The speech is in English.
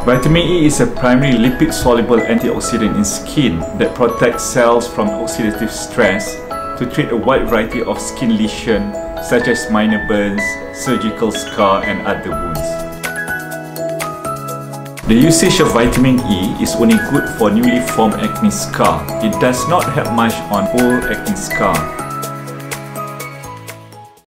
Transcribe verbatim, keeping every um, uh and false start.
Vitamin E is a primary lipid-soluble antioxidant in skin that protects cells from oxidative stress to treat a wide variety of skin lesions such as minor burns, surgical scar and other wounds. The usage of vitamin E is only good for newly formed acne scar. It does not help much on old acne scar.